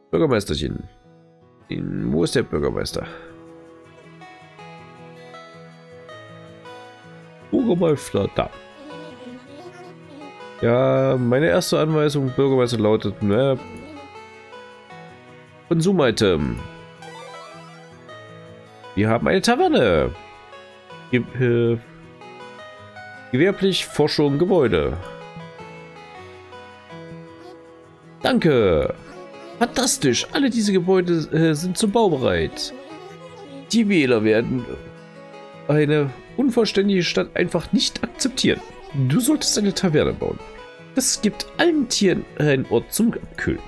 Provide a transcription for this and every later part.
Bürgermeisterchen. Wo ist der Bürgermeister? Bürgermeister, da. Ja, meine erste Anweisung, Bürgermeister, lautet, ne, Konsum-Item. Wir haben eine Taverne. Gewerblich, Forschung, Gebäude. Danke. Fantastisch. Alle diese Gebäude sind zum Bau bereit. Die Wähler werden eine unvollständige Stadt einfach nicht akzeptieren. Du solltest eine Taverne bauen. Das gibt allen Tieren einen Ort zum Abkühlen.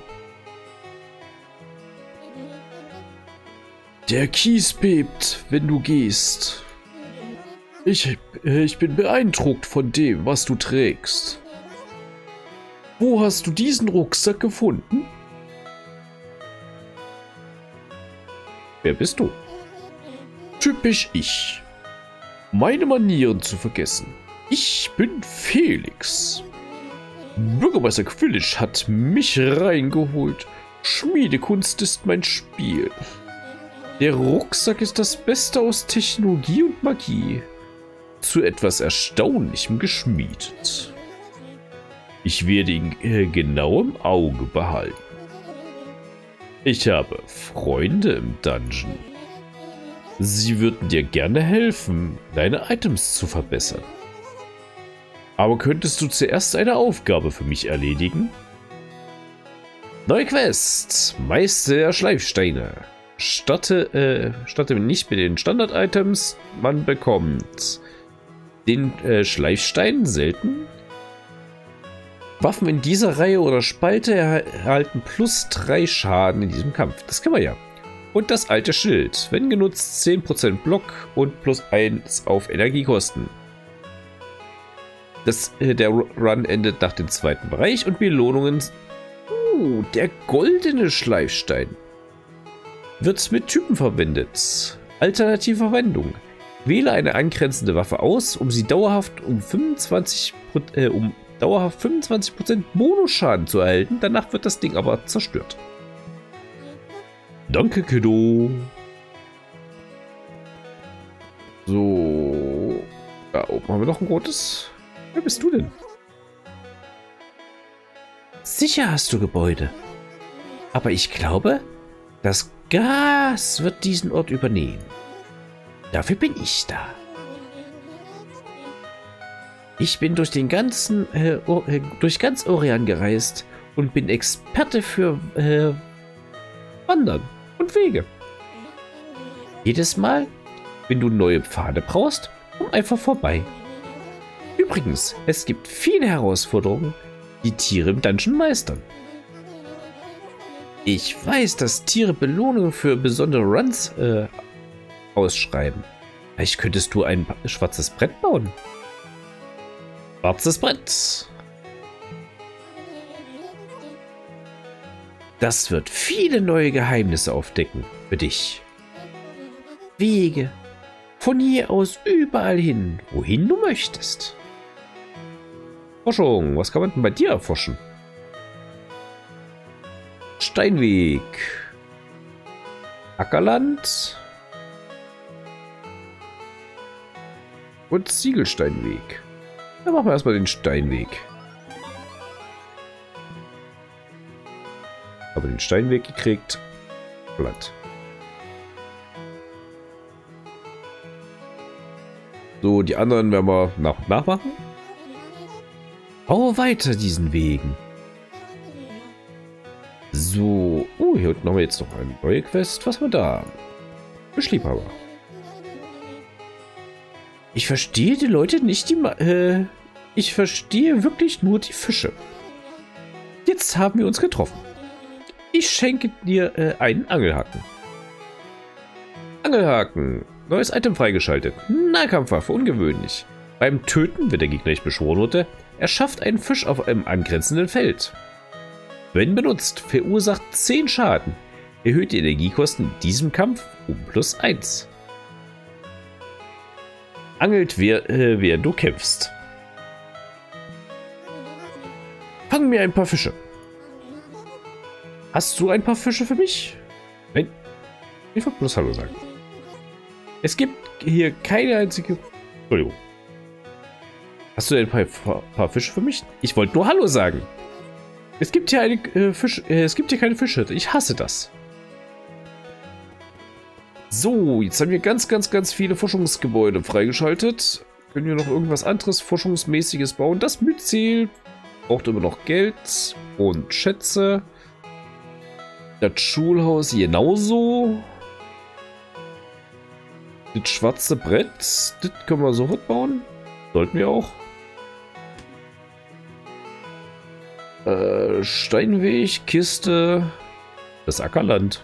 Der Kies bebt, wenn du gehst. Ich bin beeindruckt von dem, was du trägst. Wo hast du diesen Rucksack gefunden? Wer bist du? Typisch ich. Meine Manieren zu vergessen. Ich bin Felix. Bürgermeister Quillisch hat mich reingeholt. Schmiedekunst ist mein Spiel. Der Rucksack ist das Beste aus Technologie und Magie. Zu etwas Erstaunlichem geschmiedet. Ich werde ihn genau im Auge behalten. Ich habe Freunde im Dungeon. Sie würden dir gerne helfen, deine Items zu verbessern. Aber könntest du zuerst eine Aufgabe für mich erledigen? Neue Quest. Meister der Schleifsteine. Starte nicht mit den Standard-Items. Man bekommt den Schleifstein selten. Waffen in dieser Reihe oder Spalte erhalten +3 Schaden in diesem Kampf. Das können wir ja. Und das alte Schild. Wenn genutzt 10% Block und +1 auf Energiekosten. Der Run endet nach dem zweiten Bereich und Belohnungen. Der goldene Schleifstein. Wird mit Typen verwendet. Alternative Verwendung. Wähle eine angrenzende Waffe aus, um sie dauerhaft um 25% Bonusschaden zu erhalten. Danach wird das Ding aber zerstört. Danke, Kiddo. So. Da oben haben wir noch ein rotes. Wer bist du denn? Sicher hast du Gebäude. Aber ich glaube, das Gas wird diesen Ort übernehmen. Dafür bin ich da. Ich bin durch ganz Orion gereist und bin Experte für Wandern und Wege. Jedes Mal, wenn du neue Pfade brauchst, komm einfach vorbei. Übrigens, es gibt viele Herausforderungen, die Tiere im Dungeon meistern. Ich weiß, dass Tiere Belohnungen für besondere Runs ausschreiben. Vielleicht könntest du ein schwarzes Brett bauen. Schwarzes Brett. Das wird viele neue Geheimnisse aufdecken für dich. Wege. Von hier aus überall hin, wohin du möchtest. Forschung. Was kann man denn bei dir erforschen? Steinweg. Ackerland. Und Ziegelsteinweg. Dann machen wir erstmal den Steinweg. Aber den Steinweg gekriegt. Blatt. So, die anderen werden wir nach und nach machen. Baue weiter diesen Wegen. So. Oh, hier unten haben wir jetzt noch eine neue Quest. Was haben wir da? Fischliebhaber. Ich verstehe die Leute nicht, ich verstehe wirklich nur die Fische. Jetzt haben wir uns getroffen. Ich schenke dir einen Angelhaken. Angelhaken. Neues Item freigeschaltet. Nahkampfwaffe, ungewöhnlich. Beim Töten, wenn der Gegner nicht beschworen wurde, erschafft einen Fisch auf einem angrenzenden Feld. Wenn benutzt, verursacht 10 Schaden. Erhöht die Energiekosten in diesem Kampf um +1. Angelt, während du kämpfst. Fang mir ein paar Fische. Hast du ein paar Fische für mich? Nein. Ich wollte bloß Hallo sagen. Es gibt hier keine einzige... Entschuldigung. Hast du ein paar Fische für mich? Ich wollte nur Hallo sagen. Es gibt hier es gibt hier keine Fische. Ich hasse das. So, jetzt haben wir ganz viele Forschungsgebäude freigeschaltet. Können wir noch irgendwas anderes Forschungsmäßiges bauen? Das Myzel braucht immer noch Geld und Schätze. Das Schulhaus genauso. Das schwarze Brett, das können wir sofort bauen. Sollten wir auch. Steinweg, Kiste, das Ackerland.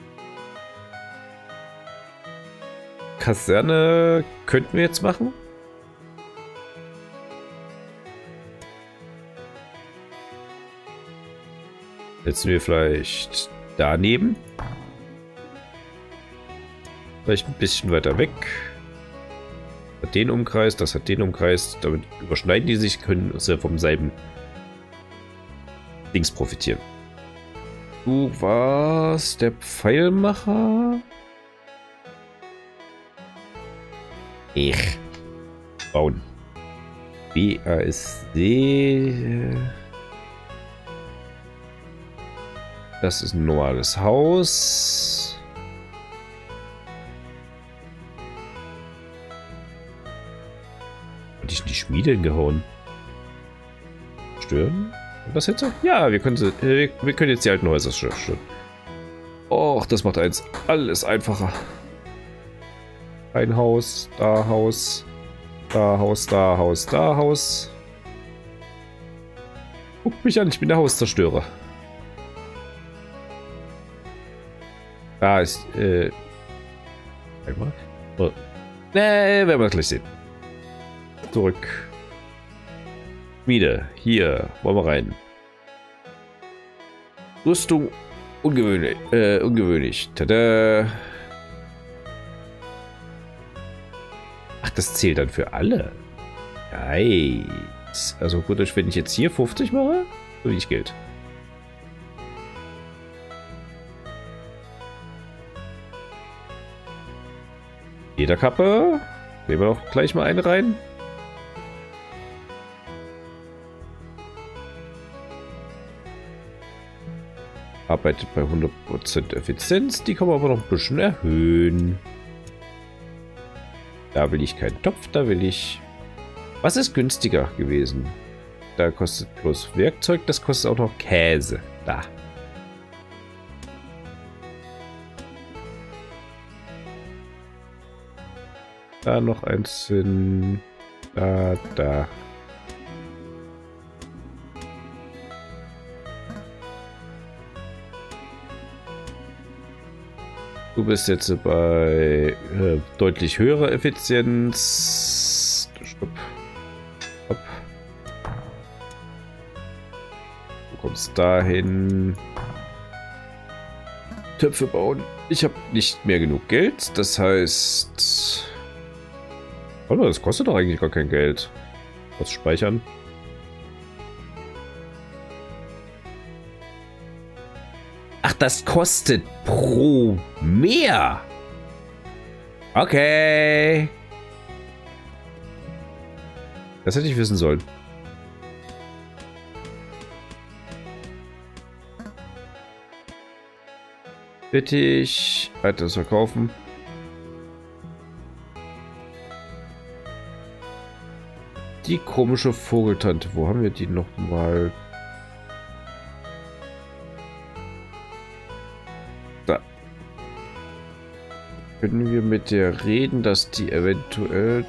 Kaserne könnten wir jetzt machen. Setzen wir vielleicht daneben. Vielleicht ein bisschen weiter weg. Hat den Umkreis, das hat den Umkreis. Damit überschneiden die sich, können sie vom selben Dings profitieren. Du warst der Pfeilmacher. Ich. Bauen. BASD. Das ist ein normales Haus. Hatte ich in die Schmiede hingehauen? Stören? Was jetzt? Ja, wir können jetzt die alten Häuser stören. Och, das macht eins alles einfacher. Ein Haus, da Haus, da Haus, da Haus, da Haus. Guckt mich an, ich bin der Hauszerstörer. Da ist, einmal. Oh. Nee, werden wir gleich sehen. Zurück. Schmiede. Hier. Wollen wir rein. Rüstung. Ungewöhnlich. Ungewöhnlich. Tada. Ach, das zählt dann für alle. Nice. Also gut, wenn ich jetzt hier 50 mache, kriege ich Geld. Lederkappe. Nehmen wir doch gleich mal eine rein. Arbeitet bei 100% Effizienz. Die kann man aber noch ein bisschen erhöhen. Da will ich keinen Topf, da will ich... Was ist günstiger gewesen? Da kostet bloß Werkzeug, das kostet auch noch Käse. Da. Da noch eins hin. Da, da. Du bist jetzt bei deutlich höherer Effizienz. Stopp. Stopp. Du kommst dahin. Töpfe bauen. Ich habe nicht mehr genug Geld. Das heißt... Oh, das kostet doch eigentlich gar kein Geld. Was speichern? Ach, das kostet pro mehr. Okay. Das hätte ich wissen sollen. Bittig. Weiteres verkaufen. Die komische Vogeltante. Wo haben wir die noch mal? Da. Können wir mit der reden, dass die eventuell...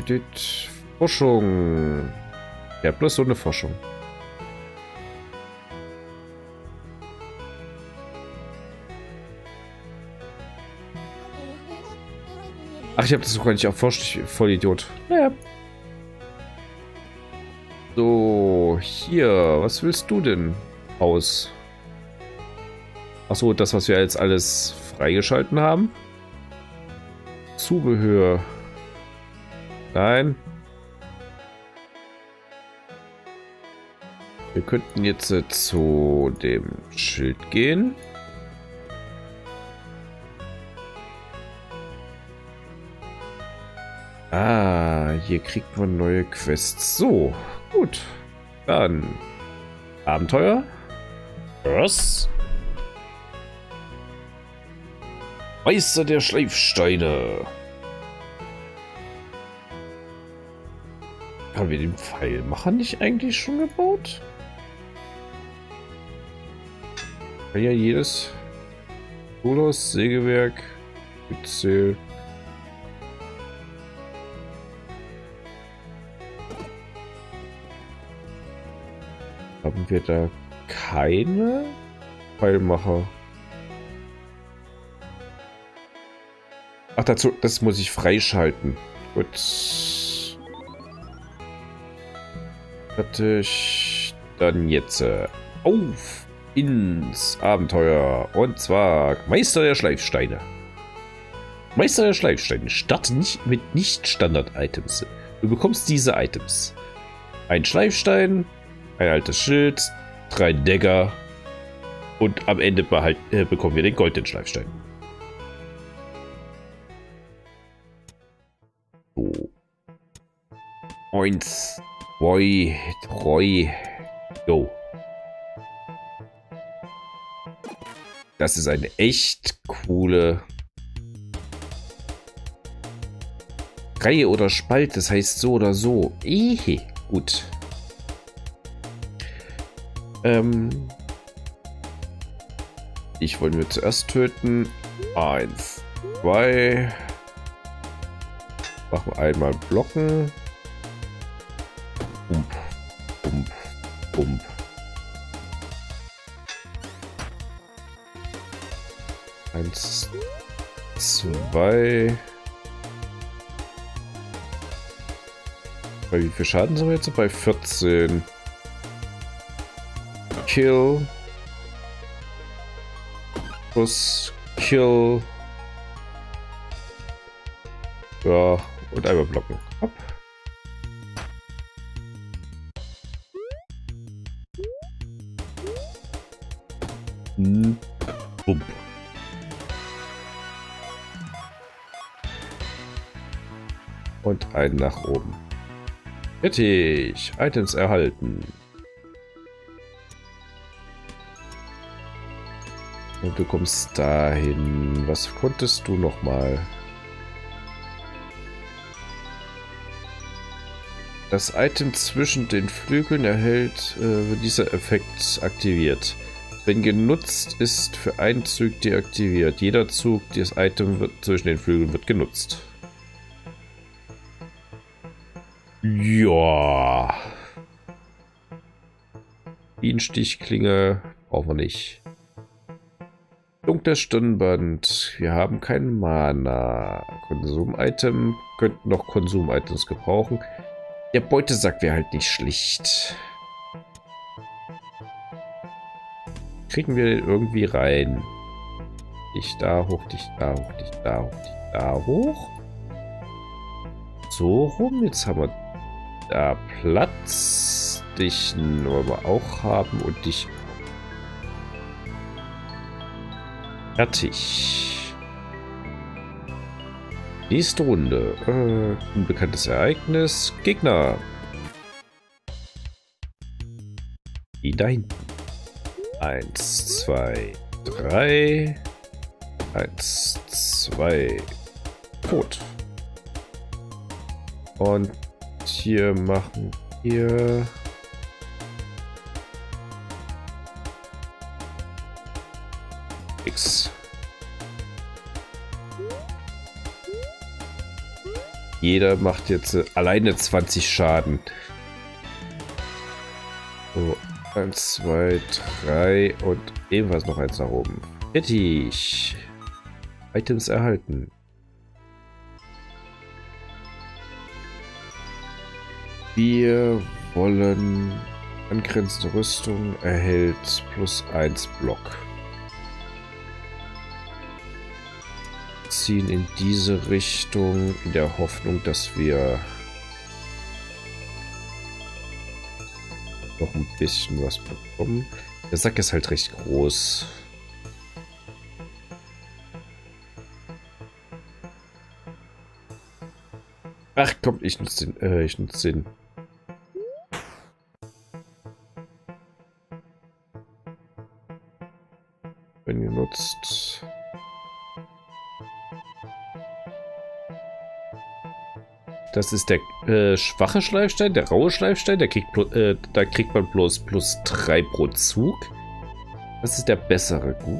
Forschung. Ja, bloß so eine Forschung. Ach, ich habe das sogar nicht erforscht. Ich bin voll Idiot. Naja. So, hier. Was willst du denn? Haus. Achso, das, was wir jetzt alles freigeschalten haben. Zubehör. Nein. Wir könnten jetzt zu dem Schild gehen. Ah, hier kriegt man neue Quests. So, gut. Dann Abenteuer. Was? Meister der Schleifsteine. Haben wir den Pfeilmacher nicht eigentlich schon gebaut? Ja, jedes Kolos, Sägewerk, Gezähl. Haben wir da keine Pfeilmacher? Ach, dazu, das muss ich freischalten. Gut. Fertig. Dann jetzt auf ins Abenteuer. Und zwar Meister der Schleifsteine. Meister der Schleifsteine. Starte nicht mit Nicht-Standard-Items. Du bekommst diese Items. Ein Schleifstein, ein altes Schild, 3 Dagger und am Ende bekommen wir den goldenen Schleifstein. So. 1, 2, 3. Go. Das ist eine echt coole Reihe oder Spalt. Das heißt so oder so. Ehe. Gut. Ich wollte wir zuerst töten. 1, 2. Machen wir einmal blocken. Pump, pump, pump. Eins, 2. Bei wie viel Schaden sind wir jetzt? Bei 14. Kill. Plus Kill. Ja, und einmal blocken. Hopp. Bump. Und einen nach oben. Fertig. Items erhalten. Und du kommst dahin. Was konntest du noch mal? Das Item zwischen den Flügeln erhält, wird dieser Effekt aktiviert. Wenn genutzt, ist für einen Zug deaktiviert. Jeder Zug, das Item zwischen den Flügeln wird genutzt. Ja. Bienenstichklinge brauchen wir nicht. Dunkles Stirnband. Wir haben kein Mana. Konsum-Item. Könnten noch Konsum-Items gebrauchen. Der Beutesack wäre halt nicht schlicht. Kriegen wir den irgendwie rein? Dich da hoch, dich da hoch, dich da hoch, dich da hoch. So rum. Jetzt haben wir da Platz. Dich wollen wir auch haben und dich. Fertig. Nächste Runde. Unbekanntes Ereignis. Gegner. Die da hinten. 1, 2, 3. 1, 2. Tot. Und hier machen wir X. Jeder macht jetzt alleine 20 Schaden. So, 1, 2, 3 und ebenfalls noch eins nach oben. Fertig. Items erhalten. Wir wollen angrenzende Rüstung erhält +1 Block. Ziehen in diese Richtung in der Hoffnung, dass wir noch ein bisschen was bekommen. Der Sack ist halt recht groß. Ach komm, ich nutze den. Ich nutze den. Wenn genutzt. Das ist der schwache Schleifstein, der raue Schleifstein. Der kriegt da kriegt man bloß +3 pro Zug. Das ist der bessere. Gut.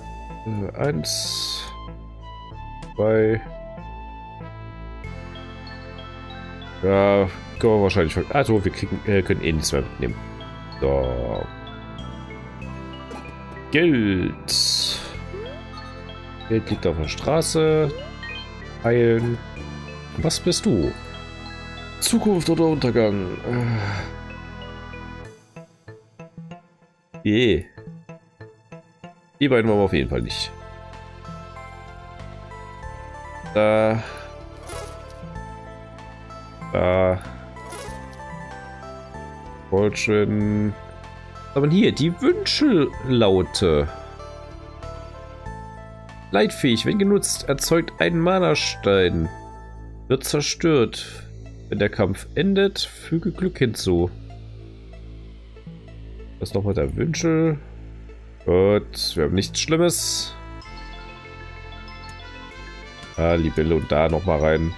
1, 2. Ja, können wir wahrscheinlich. Also, wir können eh nichts mehr mitnehmen. So. Geld. Geld liegt auf der Straße. Heilen. Was bist du? Zukunft oder Untergang? Die beiden wollen wir auf jeden Fall nicht. Da. Goldschön. Aber hier, die Wünschellaute. Leitfähig, wenn genutzt, erzeugt einen Mana-Stein. Wird zerstört. Wenn der Kampf endet, füge Glück hinzu. Das ist nochmal der Wünschel. Gut, wir haben nichts Schlimmes. Ah, Libelle und da nochmal rein.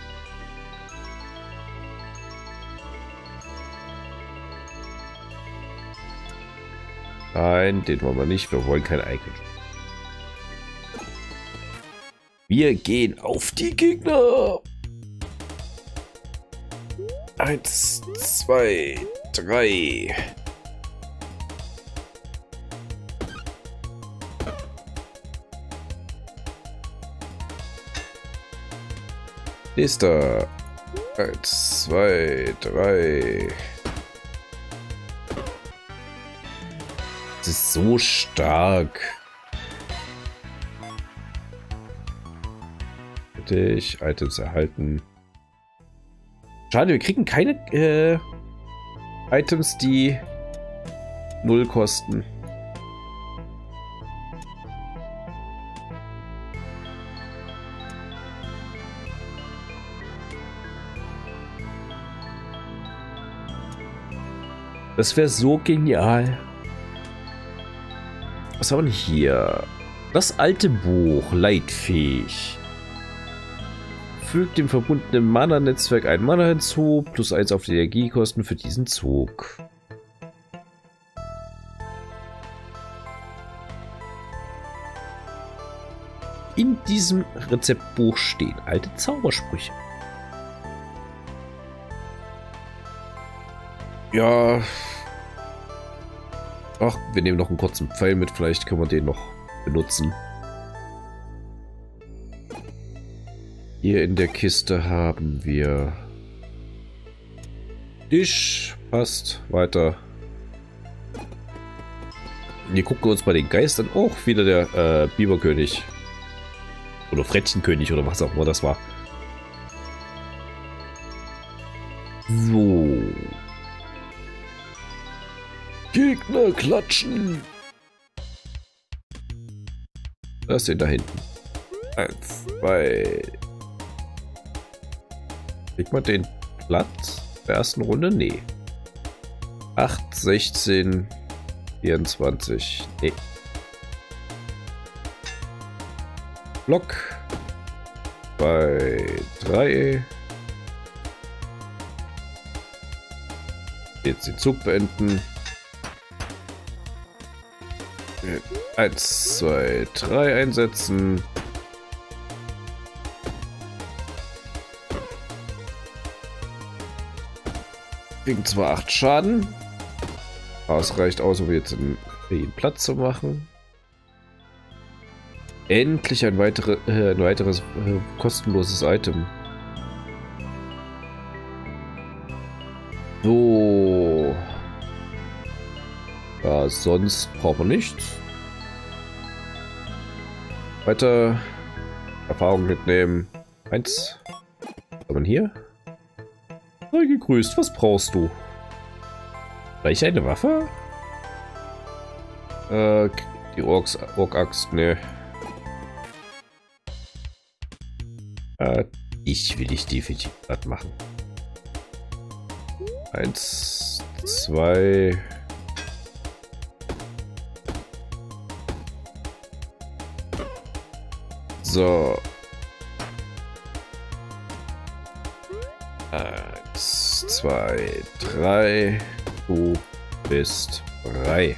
Nein, den wollen wir nicht. Wir wollen kein Icon. Wir gehen auf die Gegner. 1, 2, 3. Nächster. 1, 2, 3. Das ist so stark. Fertig. Items erhalten. Schade, wir kriegen keine Items, die 0 kosten. Das wäre so genial. Was haben wir hier? Das alte Buch, leitfähig. Fügt dem verbundenen Mana-Netzwerk ein Mana hinzu, +1 auf die Energiekosten für diesen Zug. In diesem Rezeptbuch stehen alte Zaubersprüche. Ja. Ach, wir nehmen noch einen kurzen Pfeil mit, vielleicht können wir den noch benutzen. Hier in der Kiste haben wir Tisch. Passt. Weiter. Hier gucken wir uns mal den Geist an. Oh, wieder der Biberkönig. Oder Frettchenkönig oder was auch immer das war. So. Gegner klatschen. Was ist denn da hinten? 1, 2. Kriegt man den Platz der ersten Runde? Nee. 8, 16, 24. Nee. Block. 2, 3. Jetzt den Zug beenden. 1, 2, 3 einsetzen. Kriegen zwar 8 Schaden. Aber es reicht aus, um jetzt einen Platz zu machen. Endlich ein weiteres kostenloses Item. So. Ja, sonst braucht man nichts. Weiter. Erfahrung mitnehmen. 1. Was haben wir hier? Sei gegrüßt, was brauchst du? Gleich eine Waffe? Die Ork-Axt, ne. Ich will dich definitiv platt machen. 1, 2. So. 1, 2, 3. Du bist frei.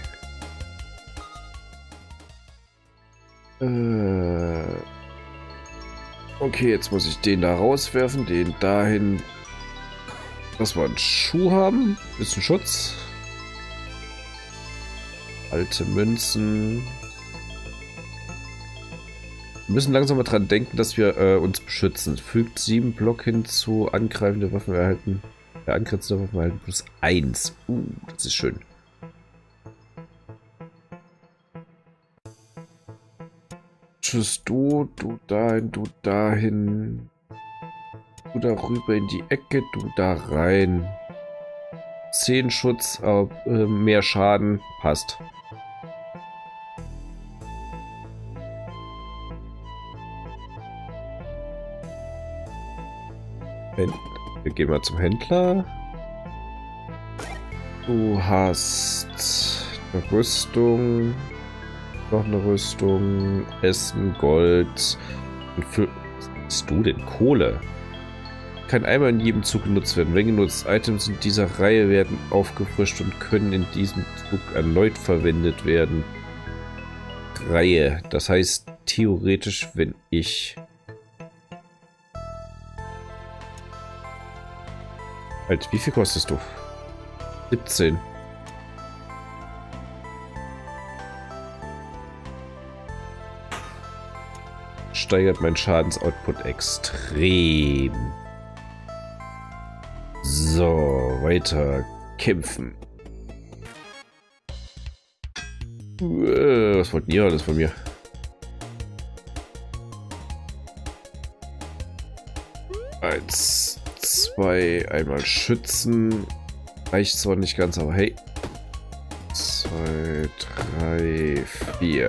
Okay, jetzt muss ich den da rauswerfen, den dahin, dass wir einen Schuh haben. Bisschen Schutz. Alte Münzen. Wir müssen langsam mal dran denken, dass wir uns beschützen. Fügt 7 Block hinzu, angreifende Waffen erhalten. Angrenzende Waffen erhalten plus 1. Das ist schön. Tschüss, du dahin, du dahin. Du darüber in die Ecke, du da rein. 10 Schutz, mehr Schaden, passt. Wir gehen mal zum Händler. Du hast eine Rüstung, noch eine Rüstung, Essen, Gold. Und für was hast du denn? Kohle. Kann einmal in jedem Zug genutzt werden. Wenn genutzt, Items in dieser Reihe werden aufgefrischt und können in diesem Zug erneut verwendet werden. Reihe. Das heißt theoretisch, wenn ich... Halt, wie viel kostest du? 17. Steigert mein Schadensoutput extrem. So, weiter kämpfen. Was wollten ihr alles von mir? Eins, zwei, einmal schützen. Reicht zwar nicht ganz, aber hey. 2, 3, 4.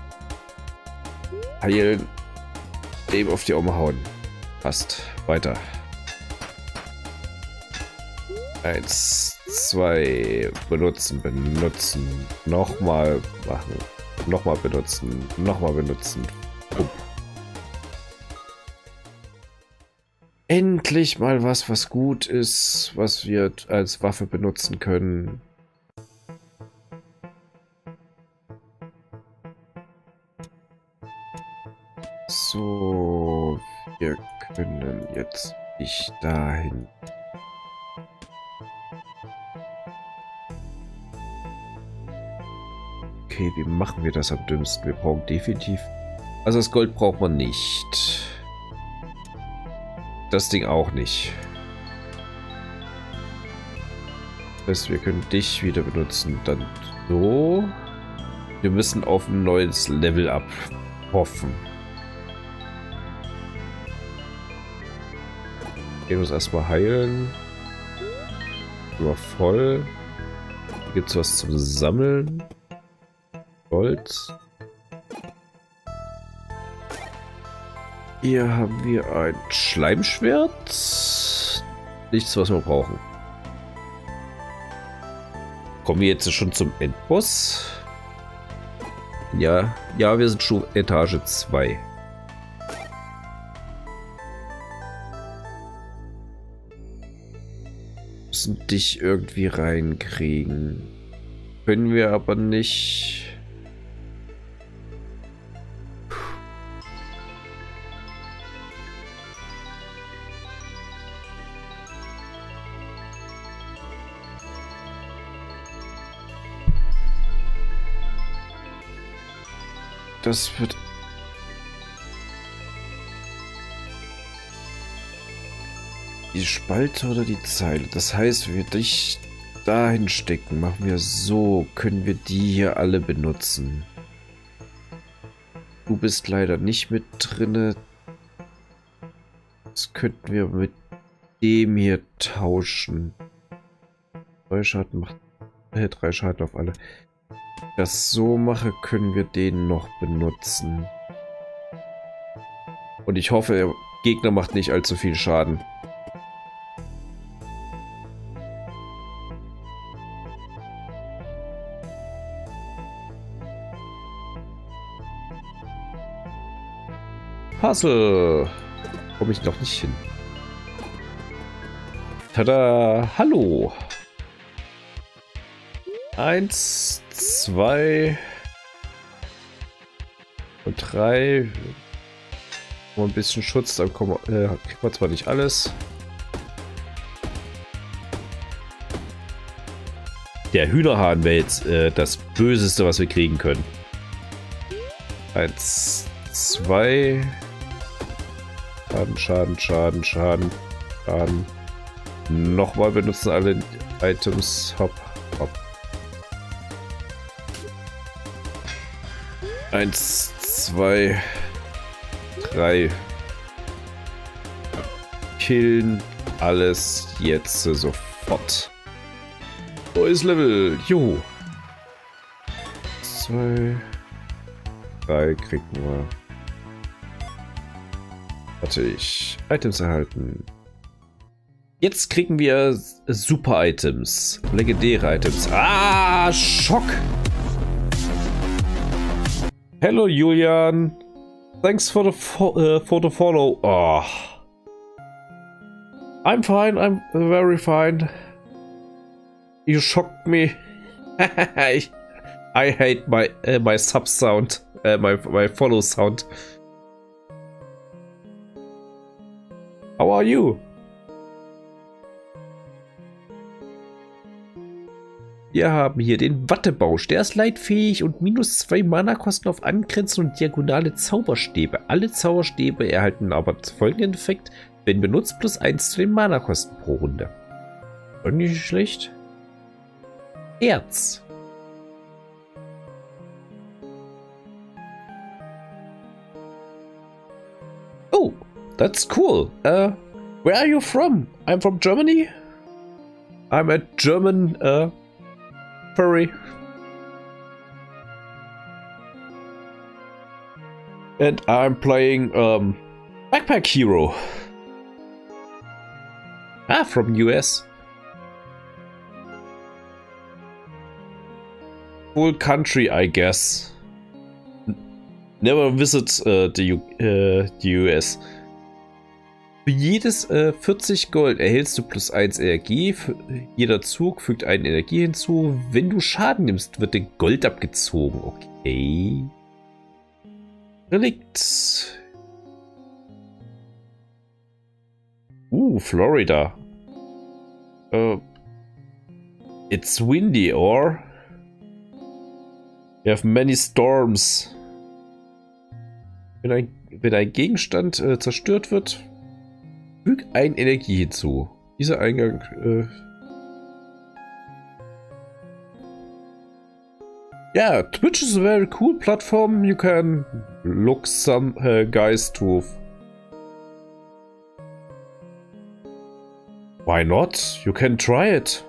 Heilen. Eben auf die Arme hauen. Passt. Weiter. 1, 2. Benutzen. Nochmal machen. Nochmal benutzen. Nochmal benutzen. Endlich mal was gut ist, was wir als Waffe benutzen können. So, wir können jetzt nicht dahin. Okay, wie machen wir das am dümmsten? Wir brauchen definitiv... Also das Gold braucht man nicht. Das Ding auch nicht. Das heißt, wir können dich wieder benutzen. Dann so. Wir müssen auf ein neues Level up hoffen. Gehen wir uns erstmal heilen. Über voll. Hier gibt es was zum Sammeln. Gold. Hier haben wir ein Schleimschwert. Nichts, was wir brauchen. Kommen wir jetzt schon zum Endboss? Ja, wir sind schon Etage 2. Müssen dich irgendwie reinkriegen. Können wir aber nicht. Das wird... Die Spalte oder die Zeile. Das heißt, wenn wir dich dahin stecken, machen wir so, können wir die hier alle benutzen. Du bist leider nicht mit drinne. Das könnten wir mit dem hier tauschen. Neuschaden macht 3 Schaden auf alle. Das so mache, können wir den noch benutzen. Und ich hoffe, der Gegner macht nicht allzu viel Schaden. Puzzle. Komme ich noch nicht hin. Tada! Hallo! 1, 2 und 3. Nur ein bisschen Schutz, dann kriegen wir zwar nicht alles. Der Hühnerhahn wäre jetzt das Böseste, was wir kriegen können. 1, 2. Schaden. Nochmal benutzen alle Items. Hopp. 1, 2, 3. Killen alles jetzt sofort. Neues Level. Juhu. 2, 3 kriegen wir. Warte, Items erhalten. Jetzt kriegen wir Super Items. Legendäre Items. Ah, Schock. Hello, Julian. Thanks for the follow. Oh. I'm fine. I'm very fine. You shocked me. I hate my sub sound. My follow sound. How are you? Wir haben hier den Wattebausch. Der ist leitfähig und -2 Mana-Kosten auf Angrenzen und diagonale Zauberstäbe. Alle Zauberstäbe erhalten aber folgenden Effekt, wenn benutzt, +1 zu den Mana-Kosten pro Runde. Und nicht schlecht. Erz. Oh, that's cool. Where are you from? I'm from Germany. I'm a German, furry. And I'm playing Backpack Hero. Ah, from US. Full country, I guess. Never visit the US. Für jedes 40 Gold erhältst du +1 Energie. Für jeder Zug fügt eine Energie hinzu. Wenn du Schaden nimmst, wird dir Gold abgezogen. Okay. Relikt. Florida. It's windy, or? You have many storms. Wenn ein Gegenstand zerstört wird, füg eine Energie hinzu. Dieser Eingang. Yeah, Twitch is a very cool platform. You can look some guys to. Why not? You can try it.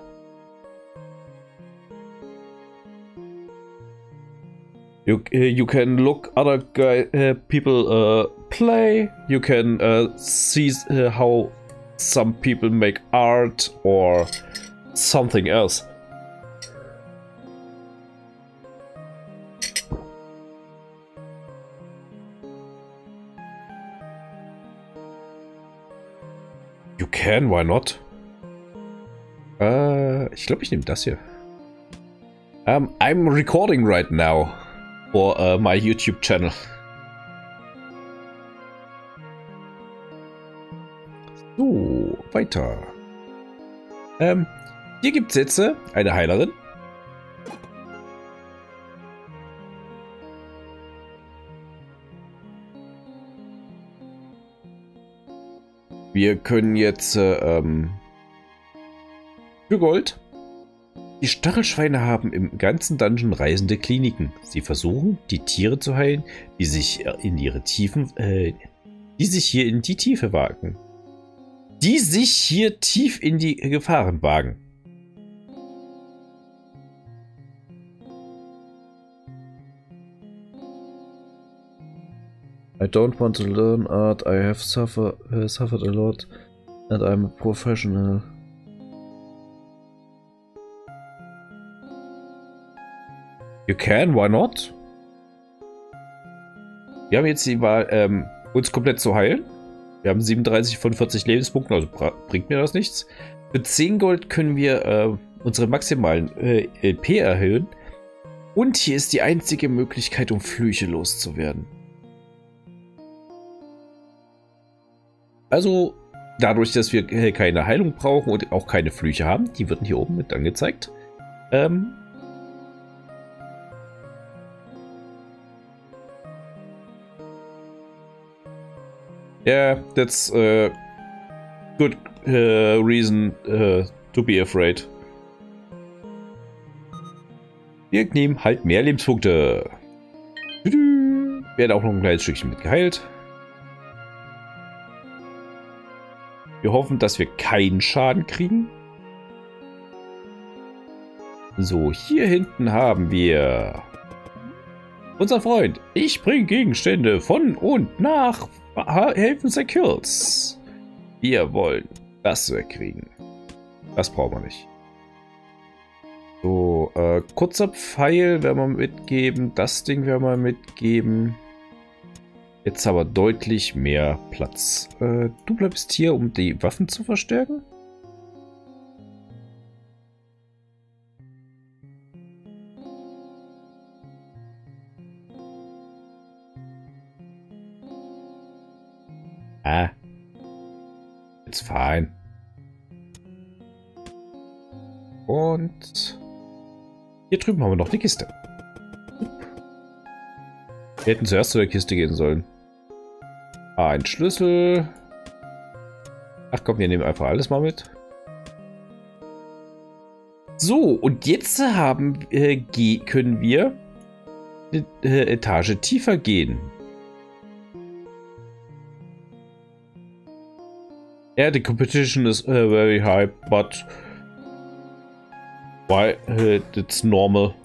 You can look other people play. You can see how some people make art or something else. You can, why not? Ich glaube, ich nehme das hier. I'm recording right now for my YouTube channel. So, weiter. Hier gibt es jetzt eine Heilerin. Wir können jetzt für Gold. Die Stachelschweine haben im ganzen Dungeon reisende Kliniken. Sie versuchen, die Tiere zu heilen, die sich hier in die Tiefe wagen. Die sich hier tief in die Gefahren wagen. I don't want to learn art. I have suffered a lot and I'm a professional. You can, why not? Wir haben jetzt die Wahl, uns komplett zu heilen. Wir haben 37 von 40 Lebenspunkten, also bringt mir das nichts. Für 10 Gold können wir unsere maximalen LP erhöhen. Und hier ist die einzige Möglichkeit, um Flüche loszuwerden. Also, dadurch, dass wir keine Heilung brauchen und auch keine Flüche haben, die werden hier oben mit angezeigt. Yeah, that's a good reason to be afraid. Wir nehmen halt mehr Lebenspunkte. Werden auch noch ein kleines Stückchen mit geheilt. Wir hoffen, dass wir keinen Schaden kriegen. So, hier hinten haben wir unser Freund. Ich bringe Gegenstände von und nach Helfen Secures. Wir wollen das wegkriegen. Das brauchen wir nicht. So, kurzer Pfeil werden wir mitgeben. Das Ding werden wir mitgeben. Jetzt aber deutlich mehr Platz. Du bleibst hier, um die Waffen zu verstärken? Ah. It's fine. Und hier drüben haben wir noch die Kiste. Wir hätten zuerst zu der Kiste gehen sollen. Ein Schlüssel. Ach komm, wir nehmen einfach alles mal mit. So, und jetzt können wir eine Etage tiefer gehen. Yeah, the competition is very high, but why? It's normal.